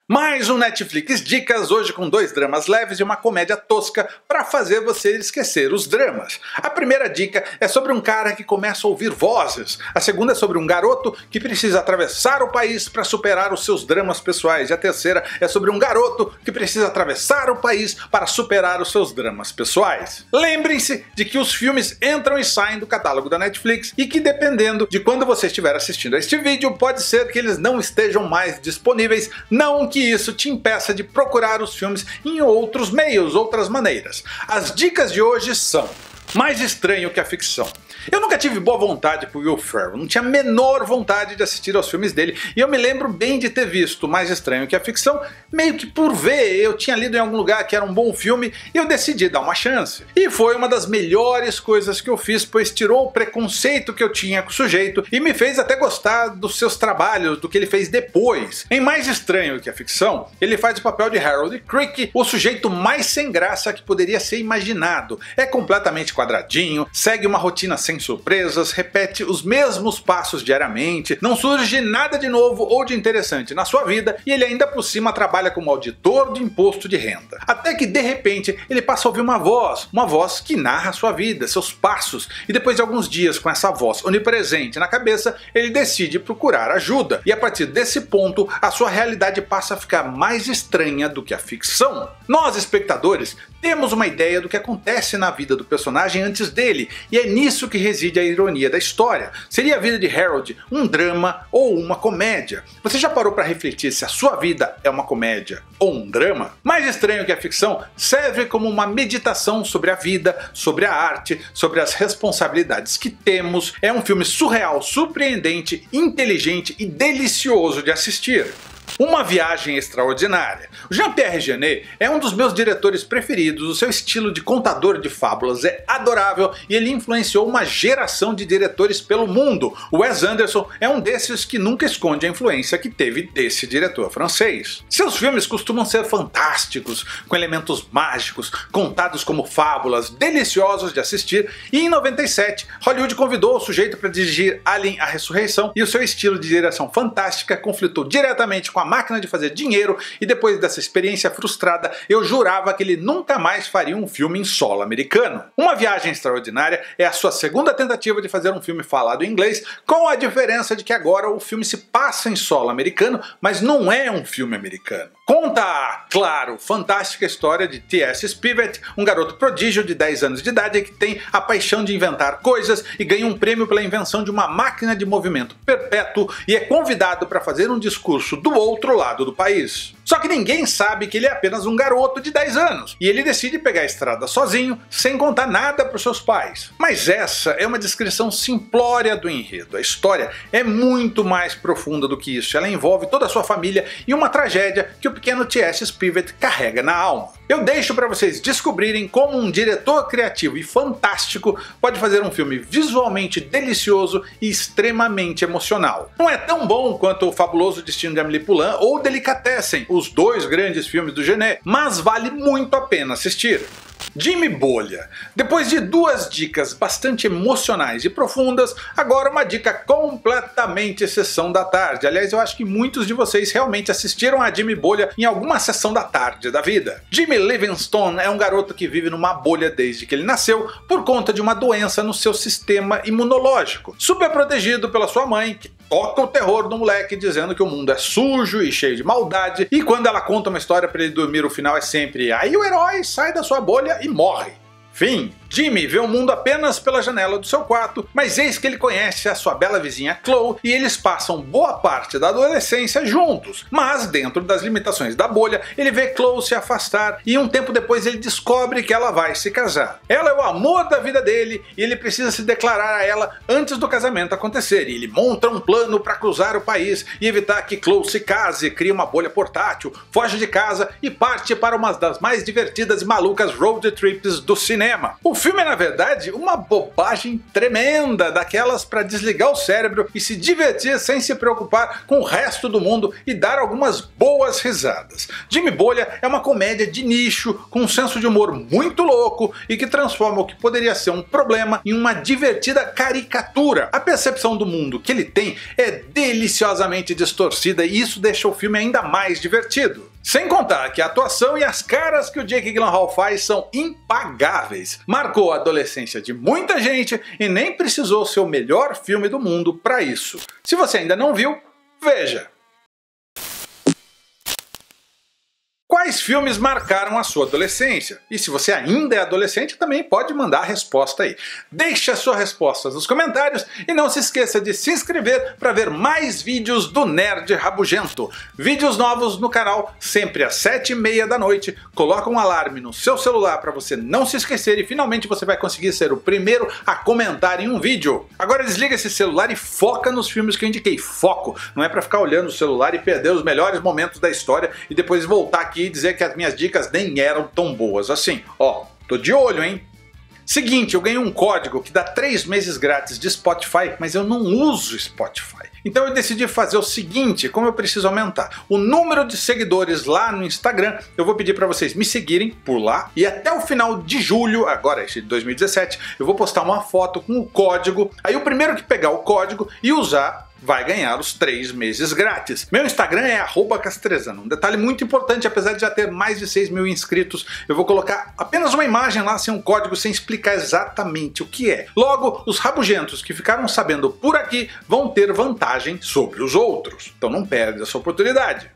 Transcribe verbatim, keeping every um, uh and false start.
Mais um Netflix Dicas, hoje com dois dramas leves e uma comédia tosca para fazer você esquecer os dramas. A primeira dica é sobre um cara que começa a ouvir vozes. A segunda é sobre um garoto que precisa atravessar o país para superar os seus dramas pessoais. E a terceira é sobre um garoto que precisa atravessar o país para superar os seus dramas pessoais. Lembrem-se de que os filmes entram e saem do catálogo da Netflix e que, dependendo de quando você estiver assistindo a este vídeo, pode ser que eles não estejam mais disponíveis, não que isso te impeça de procurar os filmes em outros meios, outras maneiras. As dicas de hoje são: mais estranho que a ficção. Eu nunca tive boa vontade por Will Ferrell, não tinha a menor vontade de assistir aos filmes dele, e eu me lembro bem de ter visto Mais Estranho que a Ficção, meio que por ver. Eu tinha lido em algum lugar que era um bom filme e eu decidi dar uma chance. E foi uma das melhores coisas que eu fiz, pois tirou o preconceito que eu tinha com o sujeito e me fez até gostar dos seus trabalhos, do que ele fez depois. Em Mais Estranho que a Ficção, ele faz o papel de Harold Crick, o sujeito mais sem graça que poderia ser imaginado. É completamente quadradinho, segue uma rotina sem surpresas, repete os mesmos passos diariamente, não surge nada de novo ou de interessante na sua vida e ele ainda por cima trabalha como auditor de imposto de renda. Até que de repente ele passa a ouvir uma voz, uma voz que narra a sua vida, seus passos, e depois de alguns dias com essa voz onipresente na cabeça, ele decide procurar ajuda, e a partir desse ponto a sua realidade passa a ficar mais estranha do que a ficção. Nós, espectadores, temos uma ideia do que acontece na vida do personagem antes dele, e é nisso que reside a ironia da história. Seria a vida de Harold um drama ou uma comédia? Você já parou para refletir se a sua vida é uma comédia ou um drama? Mais Estranho que a Ficção serve como uma meditação sobre a vida, sobre a arte, sobre as responsabilidades que temos. É um filme surreal, surpreendente, inteligente e delicioso de assistir. Uma viagem extraordinária. O Jean-Pierre Jeunet é um dos meus diretores preferidos, o seu estilo de contador de fábulas é adorável e ele influenciou uma geração de diretores pelo mundo. O Wes Anderson é um desses que nunca esconde a influência que teve desse diretor francês. Seus filmes costumam ser fantásticos, com elementos mágicos, contados como fábulas, deliciosos de assistir, e em noventa e sete, Hollywood convidou o sujeito para dirigir Alien: A Ressurreição e o seu estilo de direção fantástica conflitou diretamente com a máquina de fazer dinheiro, e depois dessa experiência frustrada eu jurava que ele nunca mais faria um filme em solo americano. Uma Viagem Extraordinária é a sua segunda tentativa de fazer um filme falado em inglês, com a diferença de que agora o filme se passa em solo americano, mas não é um filme americano. Conta a, claro, fantástica história de T S Spivet, um garoto prodígio de dez anos de idade que tem a paixão de inventar coisas e ganha um prêmio pela invenção de uma máquina de movimento perpétuo e é convidado para fazer um discurso do outro lado do país. Só que ninguém sabe que ele é apenas um garoto de dez anos, e ele decide pegar a estrada sozinho, sem contar nada para os seus pais. Mas essa é uma descrição simplória do enredo. A história é muito mais profunda do que isso, ela envolve toda a sua família e uma tragédia que o pequeno T S Spivet carrega na alma. Eu deixo para vocês descobrirem como um diretor criativo e fantástico pode fazer um filme visualmente delicioso e extremamente emocional. Não é tão bom quanto O Fabuloso Destino de Amélie Poulain ou Delicatessen, os dois grandes filmes do Jeunet, mas vale muito a pena assistir. Jimmy Bolha. Depois de duas dicas bastante emocionais e profundas, agora uma dica completamente sessão da tarde. Aliás, eu acho que muitos de vocês realmente assistiram a Jimmy Bolha em alguma sessão da tarde da vida. Jimmy Livingstone é um garoto que vive numa bolha desde que ele nasceu por conta de uma doença no seu sistema imunológico. Super protegido pela sua mãe, que toca o terror do moleque dizendo que o mundo é sujo e cheio de maldade, e quando ela conta uma história para ele dormir, o final é sempre: aí o herói sai da sua bolha e morre. Fim. Jimmy vê o mundo apenas pela janela do seu quarto, mas eis que ele conhece a sua bela vizinha Chloe e eles passam boa parte da adolescência juntos. Mas dentro das limitações da bolha, ele vê Chloe se afastar e um tempo depois ele descobre que ela vai se casar. Ela é o amor da vida dele e ele precisa se declarar a ela antes do casamento acontecer. E ele monta um plano para cruzar o país e evitar que Chloe se case, cria uma bolha portátil, foge de casa e parte para uma das mais divertidas e malucas road trips do cinema. O filme é, na verdade, uma bobagem tremenda, daquelas para desligar o cérebro e se divertir sem se preocupar com o resto do mundo e dar algumas boas risadas. Jimmy Bolha é uma comédia de nicho, com um senso de humor muito louco e que transforma o que poderia ser um problema em uma divertida caricatura. A percepção do mundo que ele tem é deliciosamente distorcida e isso deixa o filme ainda mais divertido. Sem contar que a atuação e as caras que o Jake Gyllenhaal faz são impagáveis. Marcou a adolescência de muita gente e nem precisou ser o melhor filme do mundo para isso. Se você ainda não viu, veja! Quais filmes marcaram a sua adolescência? E se você ainda é adolescente, também pode mandar a resposta aí. Deixe as suas respostas nos comentários e não se esqueça de se inscrever para ver mais vídeos do Nerd Rabugento. Vídeos novos no canal sempre às sete e meia da noite. Coloca um alarme no seu celular para você não se esquecer e finalmente você vai conseguir ser o primeiro a comentar em um vídeo. Agora desliga esse celular e foca nos filmes que eu indiquei. Foco! Não é para ficar olhando o celular e perder os melhores momentos da história e depois voltar aqui e dizer que as minhas dicas nem eram tão boas assim. Ó, tô de olho, hein? Seguinte, eu ganhei um código que dá três meses grátis de Spotify, mas eu não uso Spotify. Então eu decidi fazer o seguinte, como eu preciso aumentar o número de seguidores lá no Instagram, eu vou pedir para vocês me seguirem por lá e até o final de julho, agora esse de dois mil e dezessete, eu vou postar uma foto com o código, aí o primeiro que pegar o código e usar vai ganhar os três meses grátis. Meu Instagram é arroba castrezano. Um detalhe muito importante, apesar de já ter mais de seis mil inscritos, eu vou colocar apenas uma imagem lá sem um código, sem explicar exatamente o que é. Logo, os rabugentos que ficaram sabendo por aqui vão ter vantagem sobre os outros. Então não perde essa oportunidade.